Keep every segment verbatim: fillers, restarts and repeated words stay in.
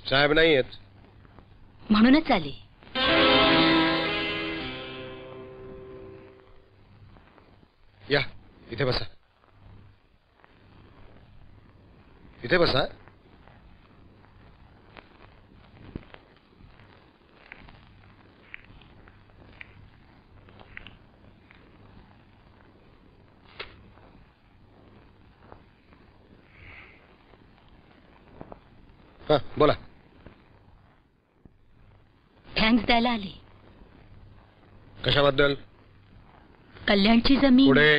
साहेब नाही आहेत. म्हणूनच आली. या इथे बसा. इथे बसा. हा बोला. थँक्स द्यायला आली. कशाबद्दल? कल्याणची जमीन. पुढे.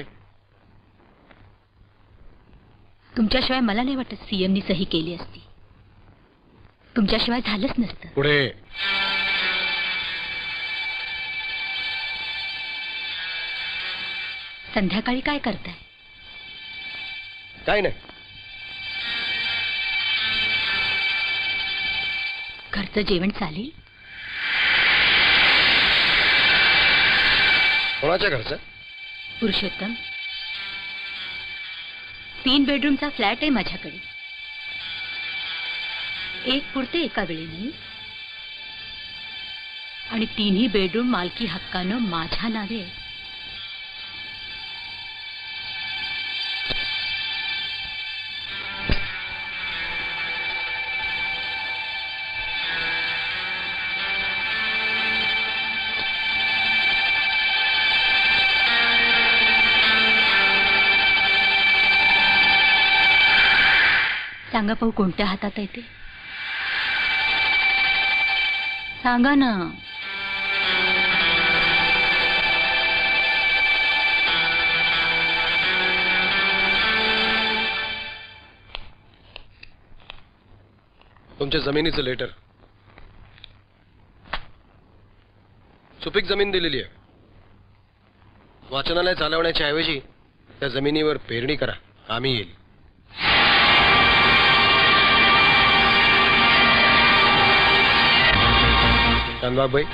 तुमच्याशिवाय मला नाही वाटत सीएमनी सही केली असती. तुमच्याशिवाय झालंच नसतं. पुढे. संध्याकाळी काय करताय? काय नाही. घरचं जेवण चालेल? कोणाच्या घरचं? पुरुषोत्तम. तीन बेडरूमचा फ्लॅट आहे माझ्याकडे. एक पुरते एका वेळी नाही, आणि तीनही बेडरूम मालकी हक्कानं माझ्या नावे आहे. सांगा पाहू कोणत्या हातात आहे ते? सांगा ना. तुमच्या जमिनीचं लेटर. सुपीक जमीन दिलेली आहे. वाचनालय चालवण्याच्या ऐवजी त्या जमिनीवर पेरणी करा, आम्ही येईल. शानबागबाई,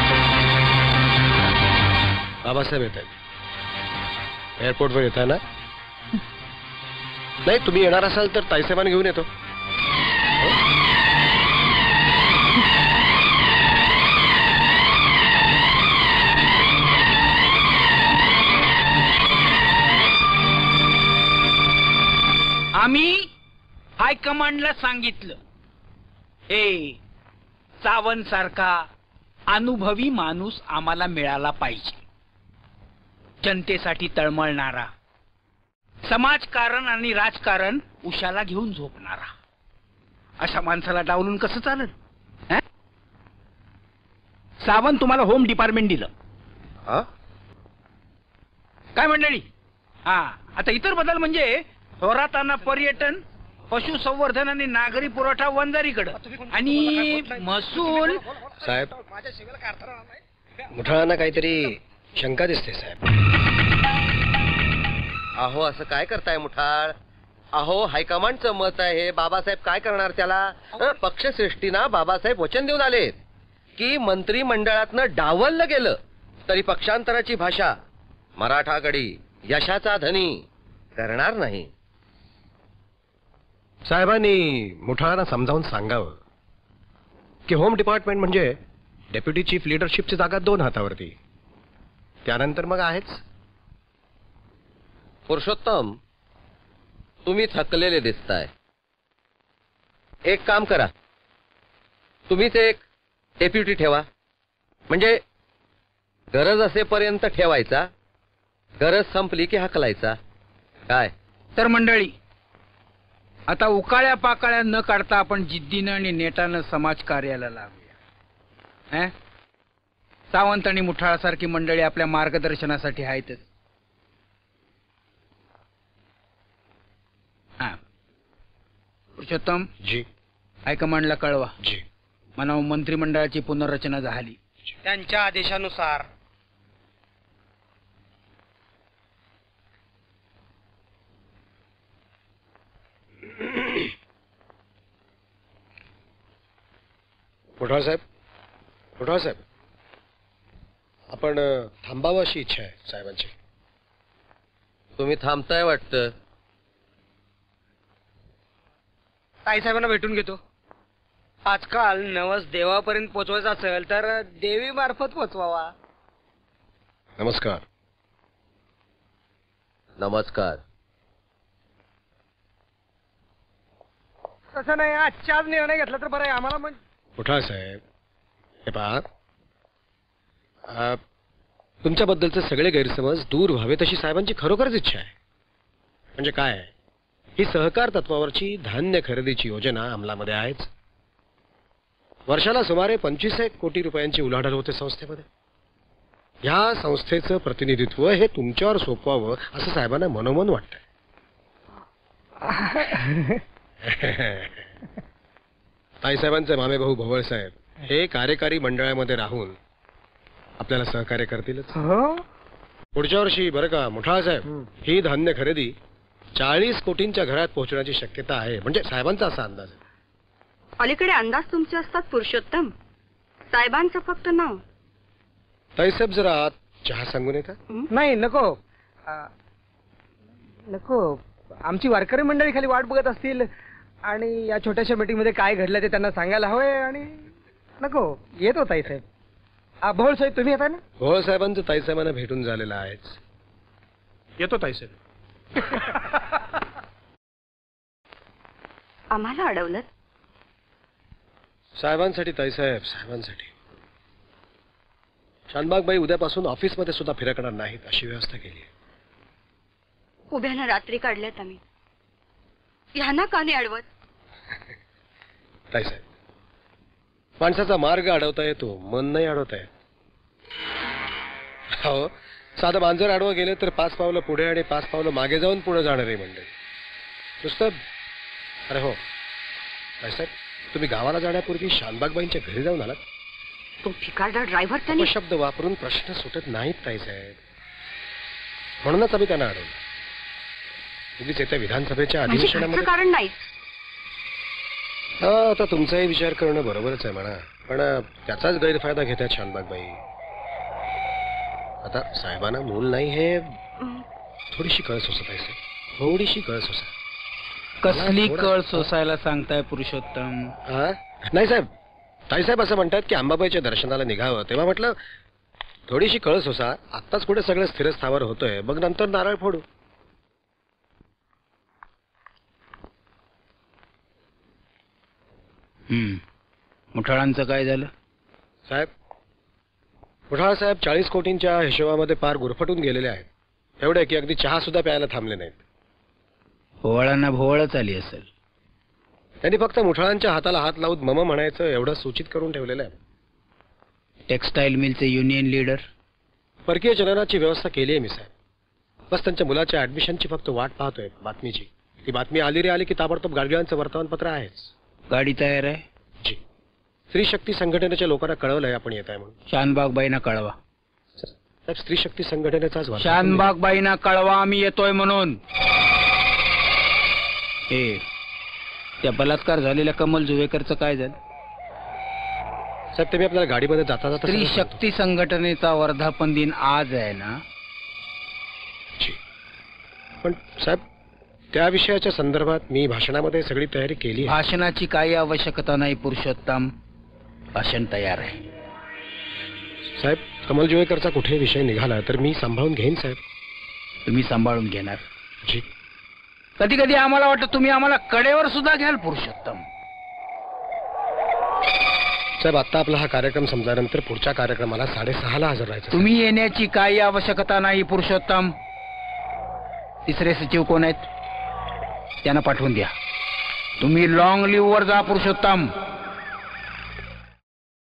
बाबासाहेब येत आहेत. एअरपोर्टवर येत आहे ना? नाही, तुम्ही येणार असाल तर ताईसाहेबांना घेऊन येतो. आम्ही हायकमांडला सांगितलं, हे सावंत सारखा अनुभवी माणूस आम्हाला मिळाला पाहिजे. जनतेसाठी तळमळणारा, समाजकारण आणि राजकारण उशाला घेऊन झोपणारा. अशा माणसाला डावलून कसं चालेल? सावंत तुम्हाला होम डिपार्टमेंट दिलं. हा काय मंडळी? हा, आता इतर बदल म्हणजे थोरातांना पर्यटन, पशुसंवर्धन आणि नागरी पुरवठा वंजारीकडे, आणि महसूल. साहेब, मुठाळांना काहीतरी शंका दिसते साहेब. अहो, असं काय करताय मुठाळ? अहो, हायकमांडचं मत आहे हे. बाबासाहेब काय करणार त्याला? पक्षश्रेष्ठींना बाबासाहेब वचन देऊन आलेत की मंत्रिमंडळातनं डावललं गेलं तरी पक्षांतराची भाषा मराठागडी यशाचा धनी करणार नाही. साहेबांनी मुठाळांना समजावून सांगावं की होम डिपार्टमेंट म्हणजे डेप्युटी चीफ लिडरशिपची जागा दोन हातावरती, त्यानंतर मग आहेच. पुरुषोत्तम, तुम्ही थकलेले दिसताय. एक काम करा, तुम्हीच एक डेप्युटी ठेवा. म्हणजे गरज असेपर्यंत ठेवायचा, गरज संपली की हकलायचा. काय तर मंडळी, आता उकाळ्या पाकाळ्या न काढता आपण जिद्दीनं आणि नेटानं समाज कार्याला लागूया. सावंत आणि मुठाळासारखी मंडळी आपल्या मार्गदर्शनासाठी आहेतच. हा, पुरुषोत्तम जी, हायकमांडला कळवा. जी. म्हणावं मंत्रिमंडळाची पुनर्रचना झाली. त्यांच्या आदेशानुसार. मुठाळ साहेब, मुठाळ साहेब, आपण थांबावं अशी इच्छा आहे साहेबांची. तुम्ही थांबताय वाटतं. ताईसाहेबांना भेटून घेतो. आजकाल नवस देवापर्यंत पोचवायचा असेल तर देवी मार्फत पोचवावा. नमस्कार. नमस्कार. तसं नाही, आजच्या आज निर्णय घेतला तर बरं आहे आम्हाला. म्हणजे मुठाळ साहेब, हे पहा, आ, तुमच्याबद्दलचे सगळे गैरसमज दूर व्हावे तशी साहेबांची खरोखरच इच्छा आहे. म्हणजे काय आहे, ही सहकार तत्वावरची धान्य खरेदीची योजना अंमलामध्ये आहेच. वर्षाला सुमारे पंचवीस एक कोटी रुपयांची उलाढाल होते संस्थेमध्ये. ह्या संस्थेचं प्रतिनिधित्व हे तुमच्यावर सोपवावं असं साहेबांना मनोमन वाटतंय. ताईसाहेबांचे मामे भाऊ भोवळ साहेब हे कार्यकारी मंडळामध्ये राहून आपल्याला सहकार्य करतीलच. पुढच्या वर्षी बरं का मुठाळ साहेब, ही धान्य खरेदी चाळीस कोटींच्या घरात पोहोचण्याची शक्यता आहे. म्हणजे साहेबांचा असा अंदाज आहे. अलीकडे अंदाज तुमचे असतात पुरुषोत्तम, साहेबांचं फक्त नाव. ताईसाहेब जरा चहा सांगून येता? नाही, नको नको. आमची वारकरी मंडळी खाली वाट बघत असतील आणि या छोट्याशा मीटिंग मध्ये काय घडलं ते त्यांना सांगायला हवंय. आणि नको, येत होता साहेब. भोळ साहेब तुम्ही येता ना? भोळ साहेबांचं ताईसाहेबांना भेटून झालेलं आहेच. येतो ताईसाहेब. आम्हाला अडवलं. साहेबांसाठी ताईसाहेब, साहेबांसाठी. शानबागबाई उद्यापासून ऑफिसमध्ये सुद्धा फिरकणार नाहीत अशी व्यवस्था केली आहे. उभ्यानं रात्री काढल्यात आम्ही. ह्यांना का नाही अडवत? ताईसाहेब, माणसाचा मार्ग अडवता येतो, मन नाही अडवता येत. हो, साधं मांजर अडवं गेले तर पाच पावलं पुढे आणि पाच पावलं मागे जाऊन पुढे जाणारे मंडळी नुसतं. अरे हो ताईसाहेब, तुम्ही गावाला जाण्यापूर्वी शानबागबाईंच्या घरी जाऊन आलात? तो ठिकाणा ड्रायव्हर त्याने शब्द वापरून प्रश्न सुटत नाहीत ताईसाहेब. म्हणूनच आम्ही त्यांना अडवलं. उगीच येत्या विधानसभेच्या म्हणजे अधिवेशनामध्ये कारण नाही. हा, आता तुमचाही विचार करणं बरोबरच आहे म्हणा, पण त्याचाच गैरफायदा घेतात शानबागबाई. आता साहेबांना मूल नाही हे थोडीशी कळ सोसत आहे. थोडीशी कळ सोसा. कसली कळ सोसायला सांगताय पुरुषोत्तम? हा नाही साहेब, ताईसाहेब असं म्हणतात की अंबाबाईच्या दर्शनाला निघावं, तेव्हा म्हटलं थोडीशी कळ सोसा. आत्ताच कुठे सगळं स्थिरस्थावर होतोय, मग नंतर नारळ फोडू. हम्म मुठाळांचं काय झालं साहेब? मुठाळ साहेब चाळीस कोटींच्या हिशोबामध्ये पार गुरफटून गेलेले आहेत. एवढे की अगदी चहा सुद्धा प्यायला थांबले नाहीत. भोवळांना भोवळच आली असेल. त्यांनी फक्त मुठाळांच्या हाताला हात लावून मम म्हणायचं एवढं सूचित करून ठेवलेलं आहे. टेक्सटाईल मिलचे युनियन लीडर. परकीय चलनाची व्यवस्था केली आहे मी साहेब. बस त्यांच्या मुलाच्या ऍडमिशनची फक्त वाट पाहतोय बातमीची. ती बातमी आली रे आली की ताबडतोब गाडगिळांचं वर्तमानपत्र आहेच. गाडी तयार आहे? जी. स्त्री शक्ती संघटनेच्या लोकांना कळवलंय आपण येत आहे म्हणून. शानबागबाईंना कळवा. साहेब, स्त्री शक्ती संघटनेचाच वर्तमान. शानबागबाईंना कळवा आम्ही येतोय म्हणून. हे त्या बलात्कार झालेल्या कमल जुवेकरचं काय झालं? साहेब, ते मी आपल्याला गाडीमध्ये जाता जाता स्त्री सगळं सांगतो. शक्ती संघटनेचा वर्धापन दिन आज आहे ना? जी. पण साहेब, त्या विषयाच्या संदर्भात मी भाषणामध्ये सगळी तयारी केली आहे. भाषणाची काही आवश्यकता नाही पुरुषोत्तम. भाषण तयार आहे. साहेब, कमल जुवेकरचा कुठे विषय निघाला तर मी सांभाळून घेईन साहेब. तुम्ही सांभाळून घेणार? जी. कधी कधी आम्हाला वाटतं तुम्ही आम्हाला कडेवर सुद्धा घ्याल पुरुषोत्तम. साहेब, आता आपला हा कार्यक्रम संपल्यानंतर पुढच्या कार्यक्रमाला साडेसहाला हजर राहायचं. तुम्ही येण्याची काही आवश्यकता नाही पुरुषोत्तम. तिसरे सचिव कोण आहेत? त्यांना पाठवून द्या. तुम्ही लॉंग लिव्ह वर जा पुरुषोत्तम.